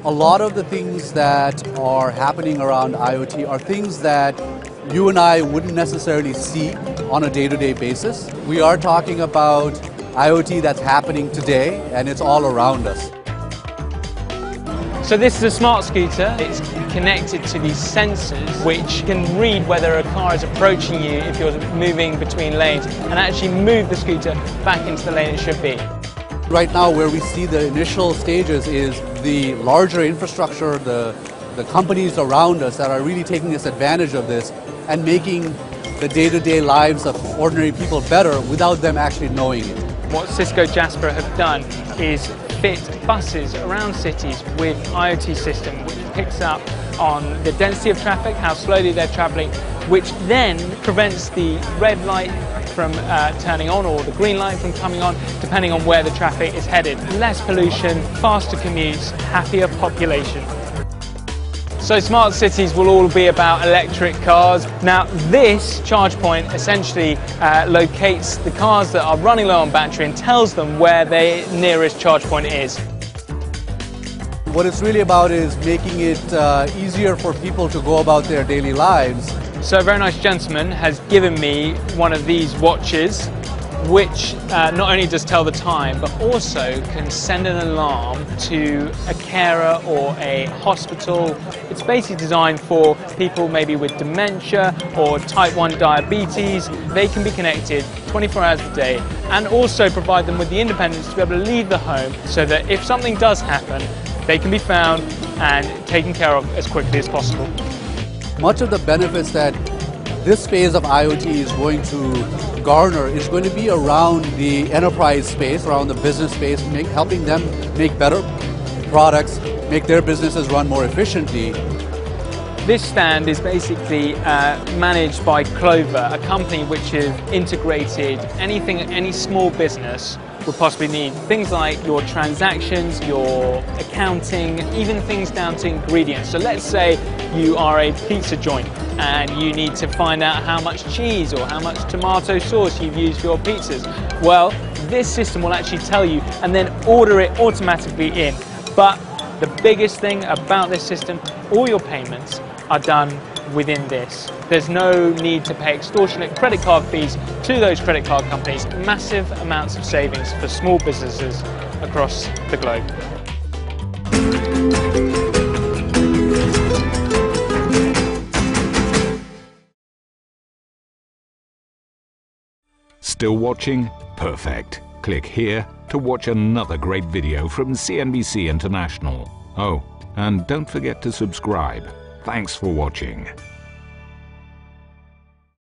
A lot of the things that are happening around IoT are things that you and I wouldn't necessarily see on a day-to-day basis. We are talking about IoT that's happening today, and it's all around us. So this is a smart scooter. It's connected to these sensors which can read whether a car is approaching you if you're moving between lanes and actually move the scooter back into the lane it should be. Right now, where we see the initial stages is the larger infrastructure, the companies around us that are really taking this advantage of this and making the day-to-day lives of ordinary people better without them actually knowing it. What Cisco Jasper have done is fit buses around cities with IoT system which picks up on the density of traffic, how slowly they're travelling, which then prevents the red light from turning on or the green light from coming on, depending on where the traffic is headed. Less pollution, faster commutes, happier population. So smart cities will all be about electric cars. Now this charge point essentially locates the cars that are running low on battery and tells them where their nearest charge point is. What it's really about is making it easier for people to go about their daily lives. So a very nice gentleman has given me one of these watches which not only does tell the time but also can send an alarm to a carer or a hospital. It's basically designed for people maybe with dementia or type 1 diabetes. They can be connected 24 hours a day and also provide them with the independence to be able to leave the home so that if something does happen, they can be found and taken care of as quickly as possible. Much of the benefits that this phase of IoT is going to garner is going to be around the enterprise space, around the business space, helping them make better products, make their businesses run more efficiently. This stand is basically managed by Clover, a company which has integrated anything any small business would possibly need. Things like your transactions, your accounting, even things down to ingredients. So let's say you are a pizza joint and you need to find out how much cheese or how much tomato sauce you've used for your pizzas. Well, this system will actually tell you and then order it automatically in. But the biggest thing about this system, all your payments are done within this. There's no need to pay extortionate credit card fees to those credit card companies. Massive amounts of savings for small businesses across the globe. Still watching? Perfect. Click here to watch another great video from CNBC International. Oh, and don't forget to subscribe. Thanks for watching.